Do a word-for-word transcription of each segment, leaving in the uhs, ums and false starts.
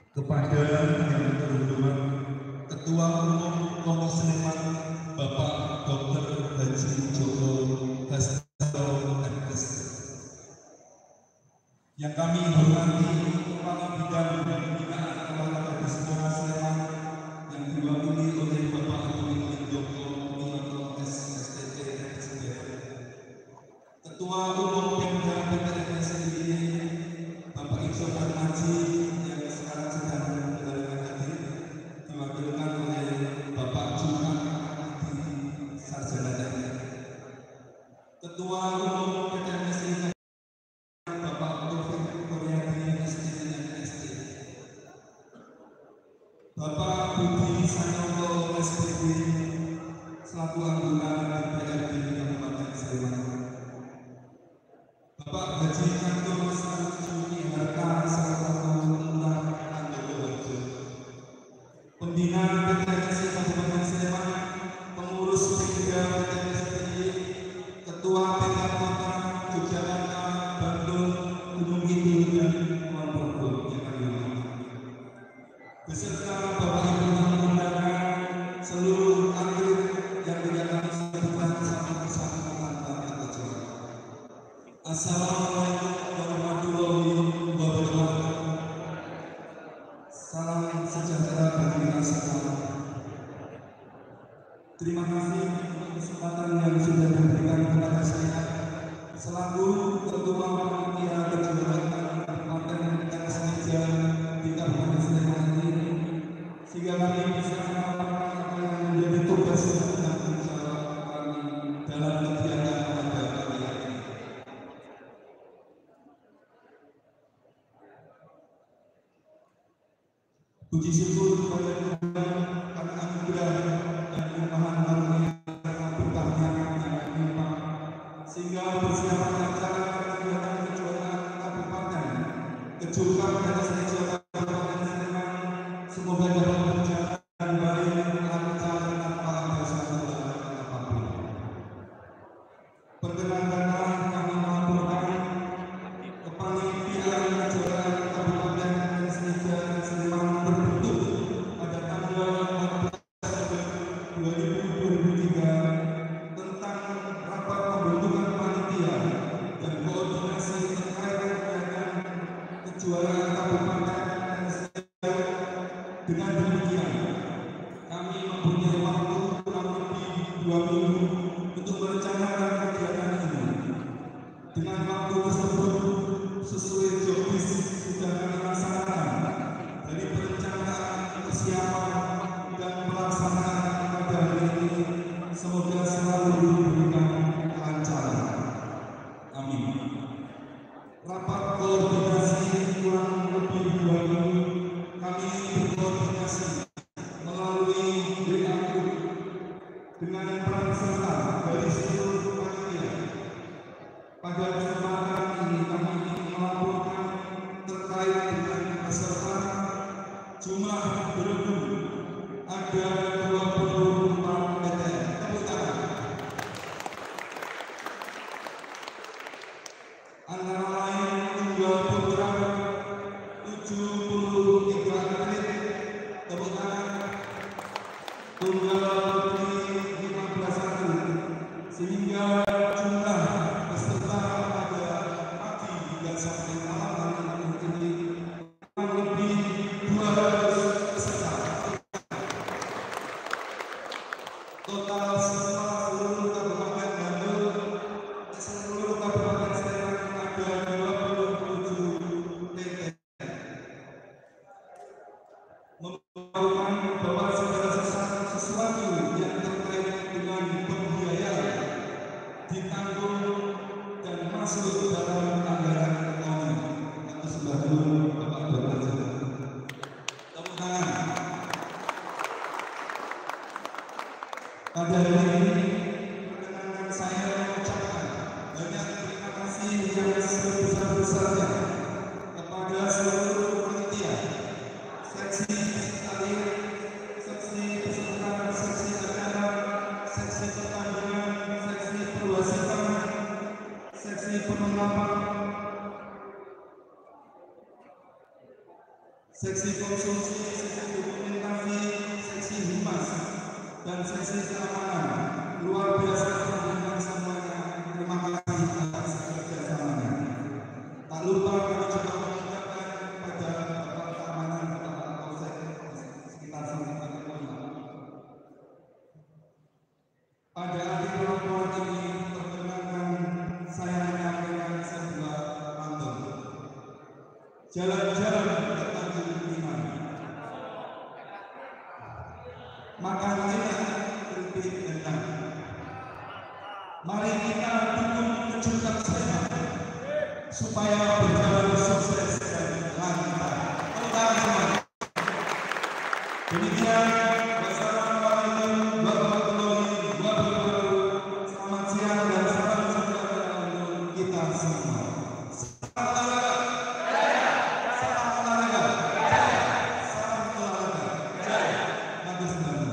Kepada yang terhormat Ketua Umum Komnas Sleman Bapak Doktor Haji Joko Hasto M S, yang kami hormati Kepala Bidang Pembinaan Olahraga di Sekolah Sleman yang diwakili oleh Bapak Dominik Joko Wiyoto S S T T S D, Ketua Umum Pemda P T N S D I Bapak Iksan Armaji yang sekarang sedang menjalankan hadir, diwakilkan oleh Bapak Jumat Adi Sarjana Teknik, Ketua Umum P T N S D I Bapak Taufik Koryadi S D M S D, Bapak Budi Sanyoto S P D selaku anggota D P R D Kabupaten Sleman, Bapak Haji Kantor Sarjuni Harta selaku Lurah Andowoharjo, Pembina P T N S D I Kabupaten Sleman, pengurus Pemda P T N S D I, Ketua P K Kota Yogyakarta, Bandung, Gunung Kidul dan Kulon Progo yang kami hormati, beserta Bapak Ibu tamu undangan, seluruh atlet yang tidak kami sebutkan satu persatu tanpa terkecuali. Assalamualaikum warahmatullahi wabarakatuh. Salam sejahtera bagi kita semua. Terima kasih untuk kesempatan yang sudah diberikan kepada saya selaku Ketua Panitia Kejuaraan Kabupaten Tenis Meja di Kabupaten Sleman ini, sehingga kami bisa melakukan apa yang menjadi tugas dan tanggung jawab kami dalam kegiatan pada pagi hari ini. Puji syukur kepada Tuhan karena anugerah dan limpahan karunia serta berkahnya yang melimpah, sehingga persiapan acara kegiatan kejuaraan kabupaten kejuaraan tenis meja Kabupaten Sleman semoga dapat berjalan baik, lancar, tanpa ada kendala apapun. Perkenankanlah kami melaporkan kepanitiaan kejuaraan Kabupaten Tenis Meja Sleman terbentuk pada tanggal empat belas Oktober dua ribu dua puluh tiga tentang rapat pembentukan panitia dan koordinasi terkait kegiatan kejuaraan Kabupaten Tenis Meja. Dengan demikian, kami mempunyai waktu kurang lebih dua minggu untuk merencanakan kegiatan ini. Dengan waktu tersebut sesuai jobis sudah kami laksanakan dari perencanaan, persiapan, dan pelaksanaan pada hari ini. Semoga selalu diberikan kelancaran. Amin. Rapat koordinasi kurang lebih dua minggu kami berkoordinasi melalui W A Group dengan peran serta dari seluruh panitia. Pada kesempatan ini kami ingin melaporkan terkait dengan peserta. Jumlah berembuk ada dua puluh empat P T N. Tepuk tangan. Antara lain tunggal putra tujuh puluh tiga atlet. Tepuk tangan. Tunggal putri lima belas atlet, sehingga jumlah peserta pada pagi hingga sampai malam hari ini kurang lebih dua ratus peserta. Total semua seluruh Kabupaten Bandung, seluruh Kabupaten Sleman ada dua puluh tujuh P T N. Memberitahukan bahwa segala sesuatu yang terkait dengan pembiayaan ditanggung dan masuk dalam anggaran ekonomi atau sebagainya. Bapak Dokter, tepuk tangan. Pada hari ini, perkenankan saya mengucapkan banyak terima kasih yang sebesar-besarnya kepada seluruh panitia, seksi tarian, seksi peserta, seksi acara, seksi pertandingan, seksi perwasitan, seksi penerapan, seksi konsumsi, seksi dokumentasi, seksi humas, dan seksi keamanan. Luar biasa teman-teman semuanya. Terima kasih atas kerjasamanya. Tak lupa kami juga mengucapkan kepada Bapak Keamanan Bapak Kapolsek sekitar sini. Pada akhir pertemuan ini perkenankan saya menyampaikan sebuah pantun. Jalan-jalan ke Tanjung Pinang, makan enak keripik rendang. Mari kita dukung kejutan sehat supaya berjalan sukses dan lancar. Tepuk tangan. Demikian, wassalamualaikum warahmatullahi wabarakatuh. Selamat siang dan salam sejahtera untuk kita semua. Salam olahraga, salam olahraga, salam olahraga. Jaya, Agus Nanda.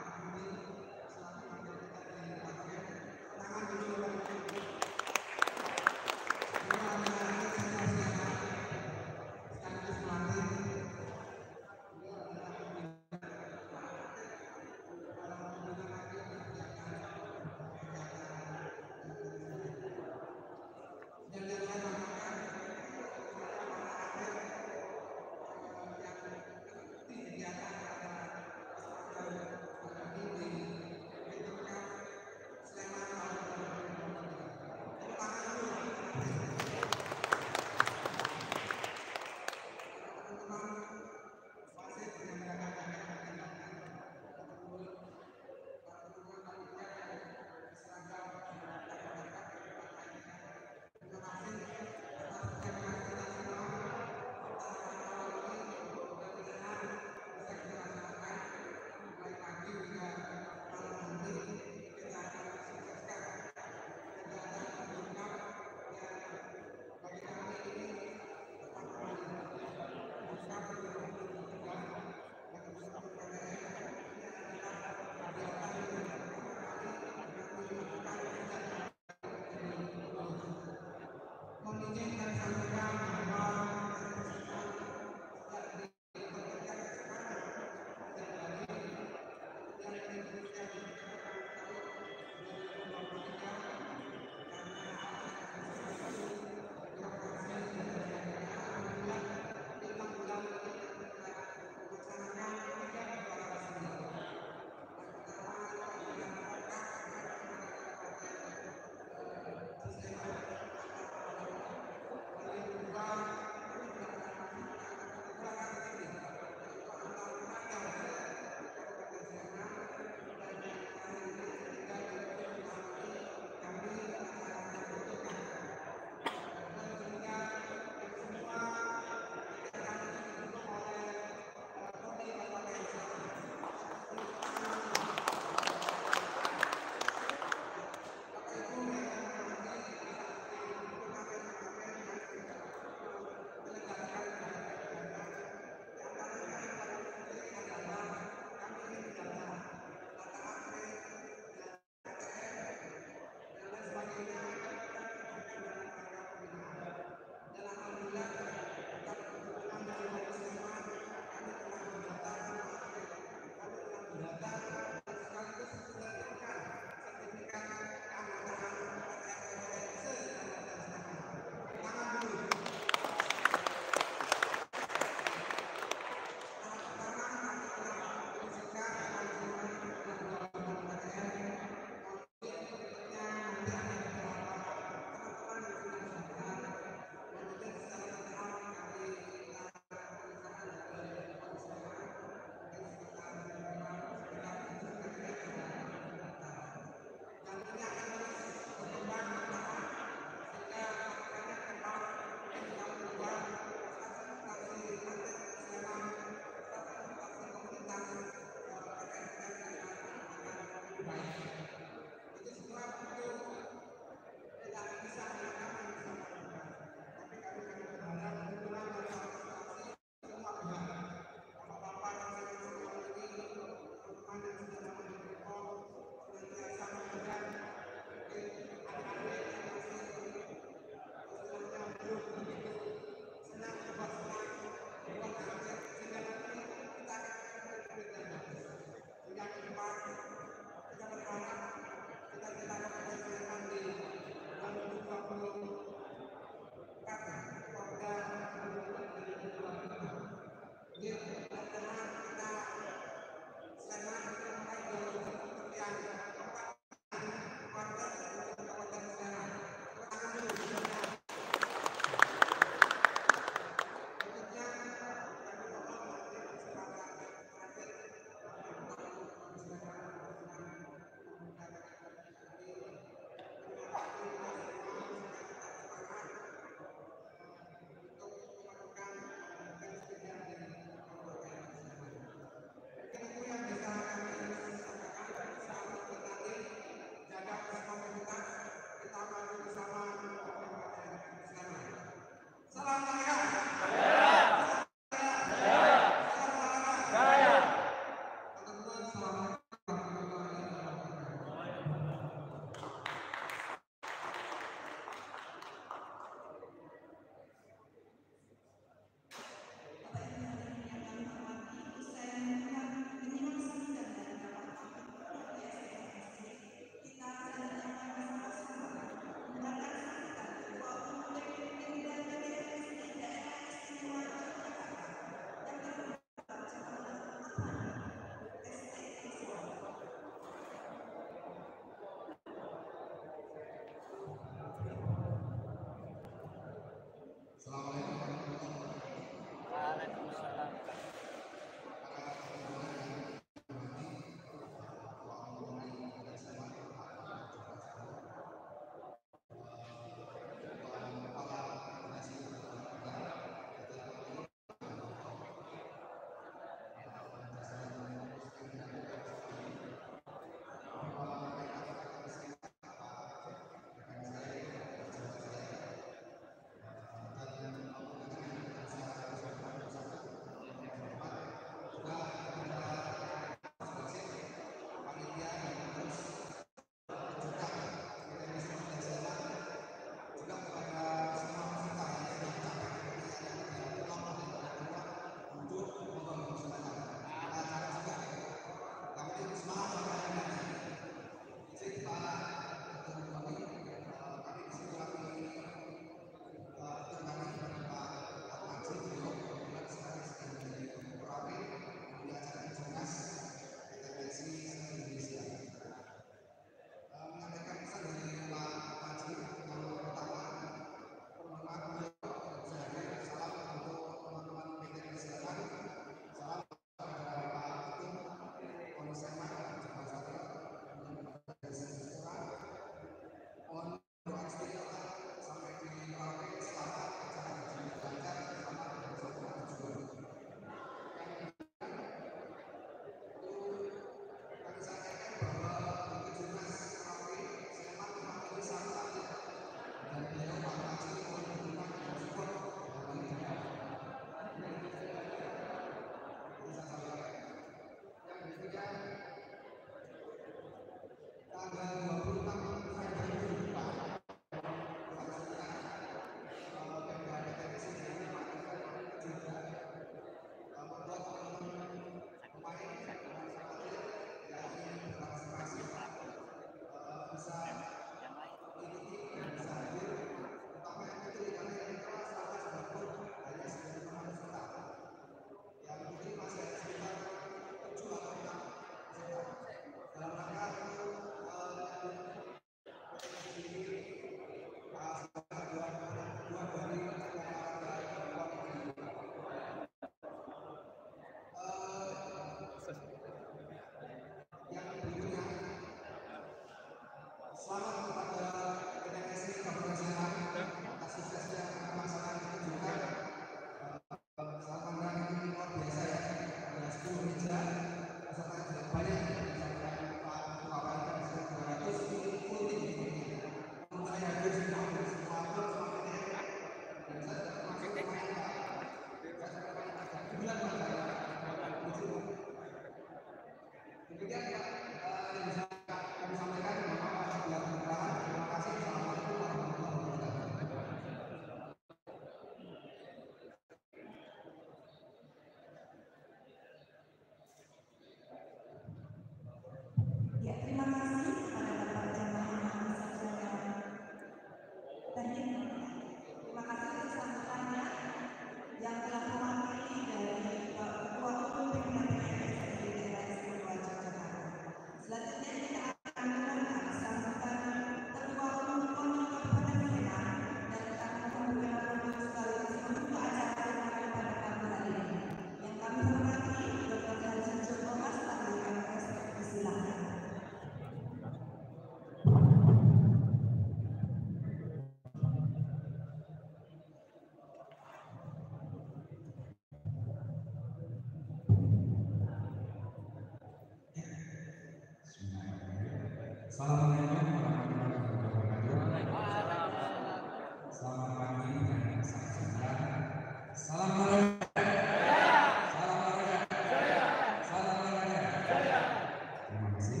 Assalamualaikum warahmatullahi wabarakatuh. Selamat pagi dan salam sejahtera. Salam olahraga. Salam olahraga. Salam olahraga. Terima kasih.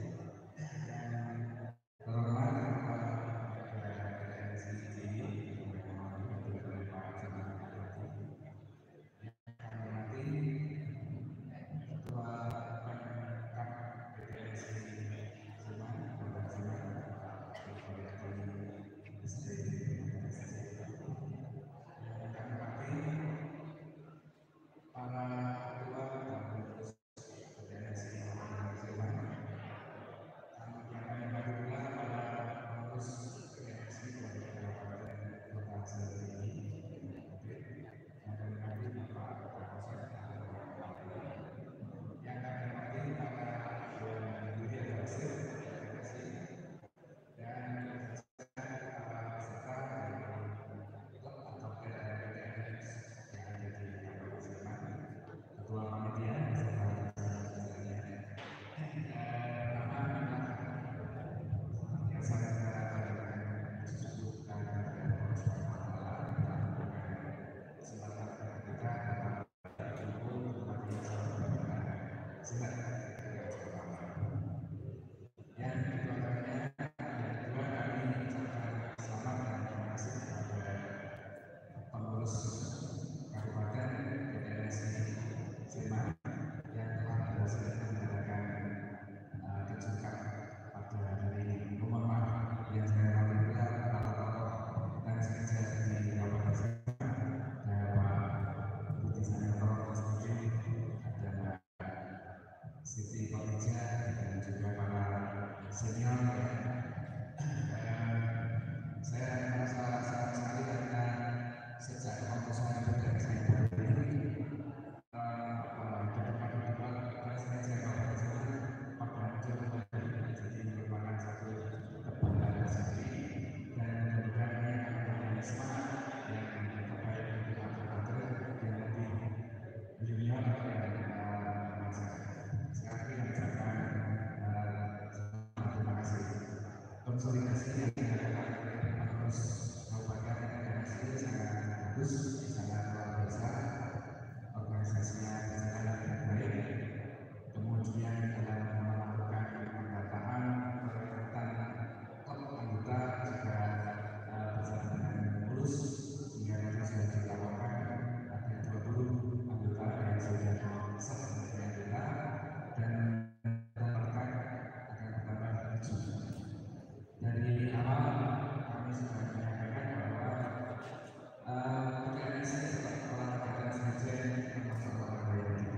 Terhormat Siti Pekerja dan juga para senior ya. Saya merasa sangat sekali karena sejak waktu saya berada di sini jadi merupakan satu kebanggaan sendiri dan mudah-mudahan ini akan menjadi semangat yang terbaik untuk kader yang lebih junior dan sekali yang ucapkan terima kasih. Konsolidasi yang dilakukan oleh pengurus kabupaten dan sendiri sangat bagus, sangat luar biasa. Organisasinya berjalan dengan baik. Kemudian dalam melakukan pendataan, perekrutan top anggota juga berjalan dengan mulus hingga tadi sudah dilaporkan ada dua puluh anggota yang sudah sah menjadi anggota dan dilaporkan akan bertambah tujuh. Dari awal kami sudah menyampaikan bahwa P K N S seperti olahraga dan saja termasuk olahraga yang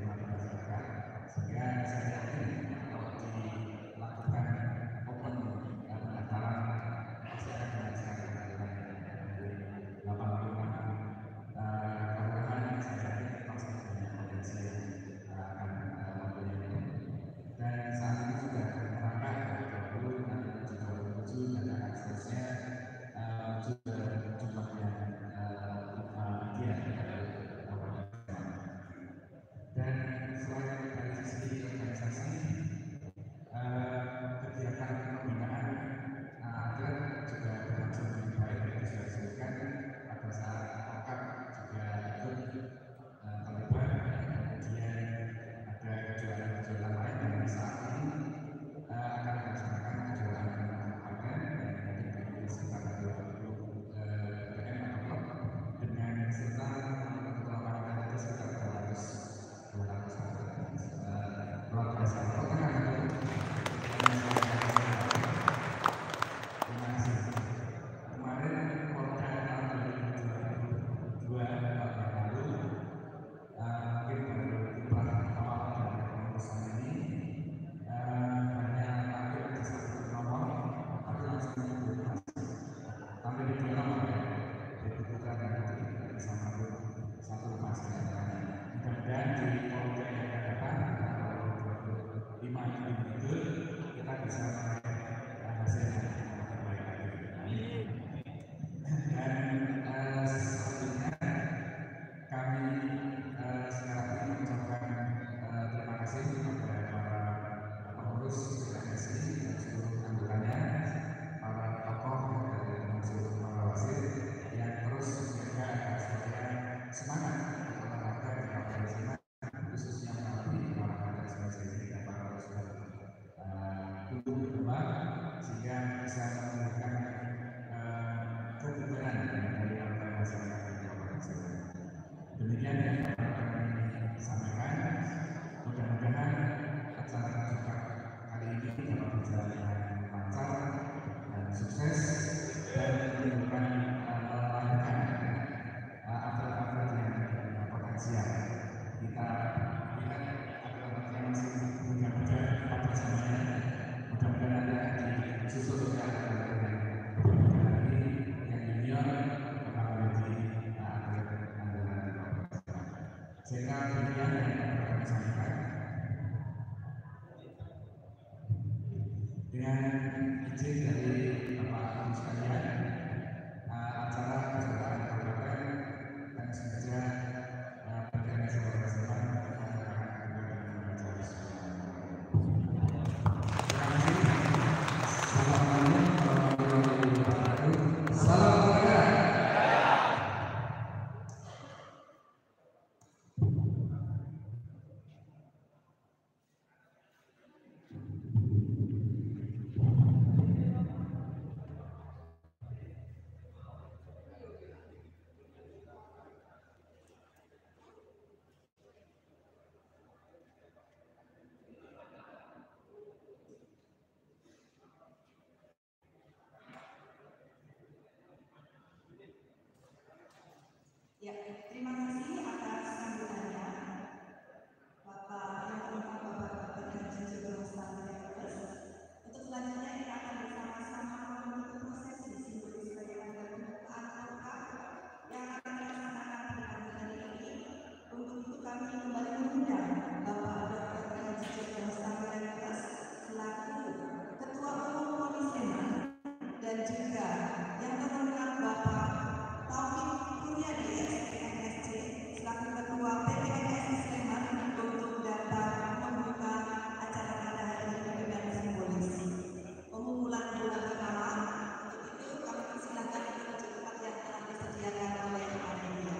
dan juga yang terhormat Bapak Taufik Kuryadi S M S C selaku Ketua P T M S I Sleman untuk dapat membuka acara pada hari ini dengan simbolis pengumpulan bola pertama. Untuk itu kami persilahkan untuk tempat yang telah disediakan oleh panitia.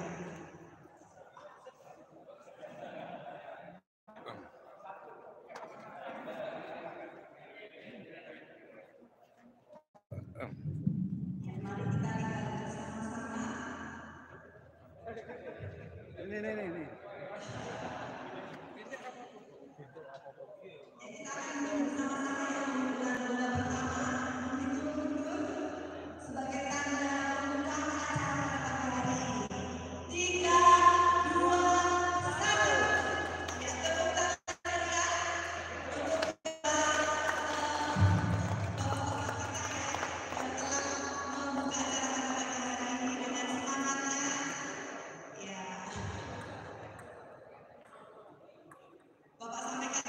Mari kita lihat bersama-sama. Ini, ini, ini. Kita akan bersama-sama yang membuka bola pertama menghitung mundur sebagai tanda pembukaan acara pada pagi hari ini. Tiga, dua, satu. Ya, tepuk tangan ya untuk kita yang telah membuka acara pada pagi hari ini dengan semangatnya. Ya, Bapak sampaikan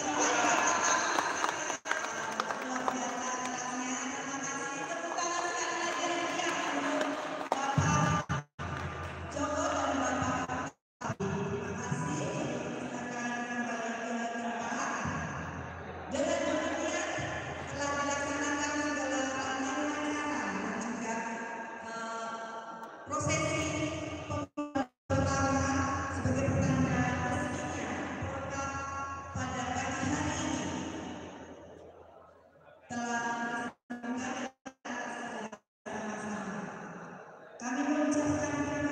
luar biasa kerasnya. Terima kasih. Tepuk tangan sekali lagi yang meriah untuk Bapak Joko dan Bapak Taufik. Terima kasih. Silakan kembali ke tempat. Dengan demikian telah dilaksanakan segala rangkaian acara dan juga eh, prosesi pembukaan pertama sebagai pertanda resminya program pada pagi hari ini telah dilaksanakan sama-sama. Kami mengucapkan terima